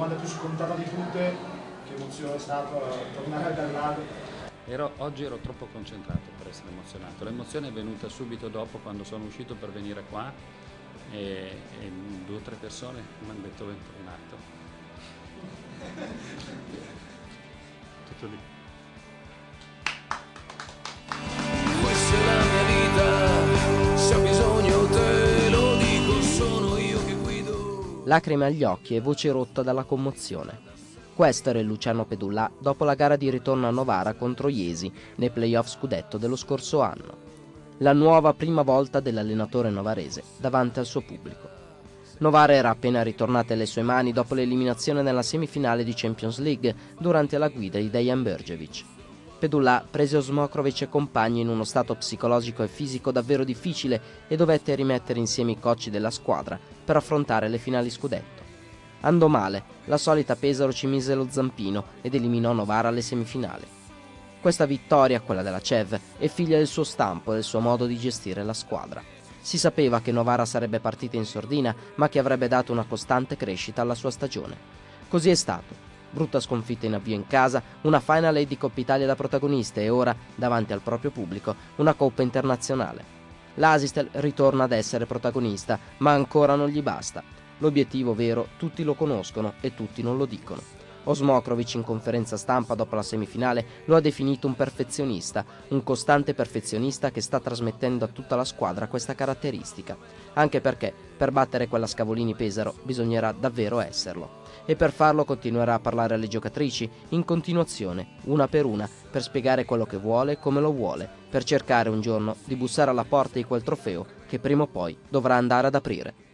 domanda più scontata di tutte, che emozione è stata tornare dal lago? Oggi ero troppo concentrato per essere emozionato. L'emozione è venuta subito dopo, quando sono uscito per venire qua e 2 o 3 persone mi hanno detto bentornato. Tutto lì. Questa è la mia vita, se ho bisogno te lo dico, sono io che guido. Lacrime agli occhi e voce rotta dalla commozione. Questo era il Luciano Pedullà dopo la gara di ritorno a Novara contro Iesi nei playoff scudetto dello scorso anno. La nuova prima volta dell'allenatore novarese davanti al suo pubblico. Novara era appena ritornata alle sue mani dopo l'eliminazione nella semifinale di Champions League durante la guida di Dejan Bergevic. Pedullà prese Osmokrovic e compagni in uno stato psicologico e fisico davvero difficile e dovette rimettere insieme i cocci della squadra per affrontare le finali scudetto. Andò male, la solita Pesaro ci mise lo zampino ed eliminò Novara alle semifinali. Questa vittoria, quella della CEV, è figlia del suo stampo e del suo modo di gestire la squadra. Si sapeva che Novara sarebbe partita in sordina, ma che avrebbe dato una costante crescita alla sua stagione. Così è stato. Brutta sconfitta in avvio in casa, una finale di Coppa Italia da protagonista e ora, davanti al proprio pubblico, una Coppa internazionale. L'Asistel ritorna ad essere protagonista, ma ancora non gli basta. L'obiettivo vero tutti lo conoscono e tutti non lo dicono. Osmokrovic in conferenza stampa dopo la semifinale lo ha definito un perfezionista, un costante perfezionista che sta trasmettendo a tutta la squadra questa caratteristica, anche perché per battere quella Scavolini Pesaro bisognerà davvero esserlo. E per farlo continuerà a parlare alle giocatrici in continuazione, una, per spiegare quello che vuole e come lo vuole, per cercare un giorno di bussare alla porta di quel trofeo che prima o poi dovrà andare ad aprire.